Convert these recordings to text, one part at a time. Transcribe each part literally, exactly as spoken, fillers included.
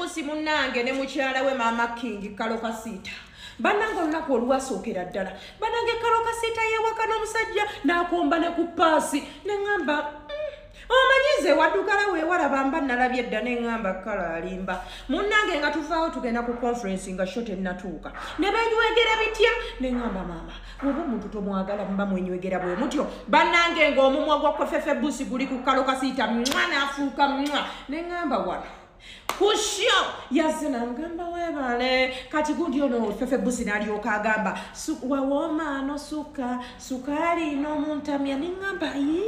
Busi munnange ne mukyala we Mama King Kalo Kasita bananga olunaku olwasookera ddala banange Kalo Kasita yewaka n'omusajja n'akomba ne ku paasi ne ŋŋamba omanyize waddukala weewala bamba nalabye edda ne ŋŋamba Kalo alimba munnange nga tuvaawo tugenda ku conference nga sho tennatuuka ne benywegera bitya ne ŋŋamba maama bw'oba omuntu tomwagala mba mwenywegera bwe mutyo bannange ng'omumwa gwa Ffeffe Busi guli ku Kalo Kasita mwa n'afuuka mwa ne ŋŋamba wano kushyo yazze namugamba webale kati gundi ono Ffeffe Busi n'alyoka agamba wawooma no suka sukali n'omuntamya ne ŋŋamba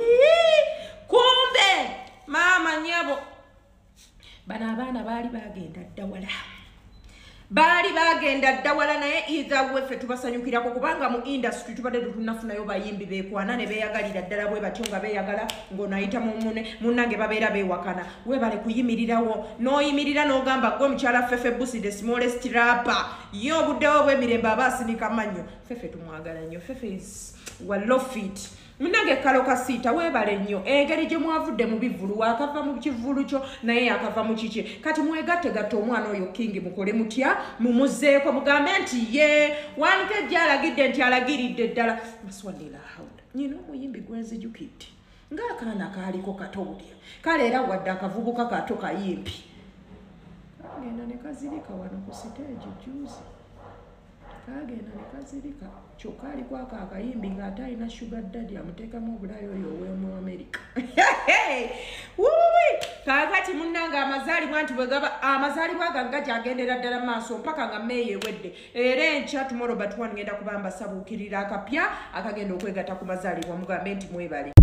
kumbe maama nyabo bano abaana baali bagenda ddawala baali bagenda ddawala naye either weffe tubasanyukirako kubanga mu industry tubadde tunafunayo bayimbi beekwana ne beeyagalira ddala bwe batyo nga beeyagala ng'onoayita mumune munnange babeera beewakana webale kuyimirirawo n'oyimirira n'ogamba gwe omukyala Ffeffe Busi the smallest rapper ye obuddewo bw'emirembe aba asinika mannyo Ffeffe tumwagala nnyo Ffeffe is walofit munnange Kalo Kasita webale nnyo engeri gye mwavudde mu bivulu akava mu kivulu kyo naye akava mu kiki kati mwegattegatte omwana oyo King mukole mutya mumuzzeeko mugambe nti ye wanike gy'alagidde nti alagiridde ddala maswalira hawula nyina omuyimbi gwenzijukidde ng'akaana kaaliko katowulya kale era wadde akavubuka kato kayimpi kagenda ne kazirika wano ku siteegi juzi kagenda ne kazirika kyokka aliko ako akayimbi ng'ate alina sugar daddy amuteekamu obulayo oyo ow'emu America wuuwi kaakati munnange amazaalibwa nti bwe gaba amazaalibwa gange gagyagendera ddala maaso mpaka nga May ewedde era enkya tomorrow but one ngenda kuba mbasabuukirira akapya akagenda okwegatta ku mazaalibwa mugambe nti mwebale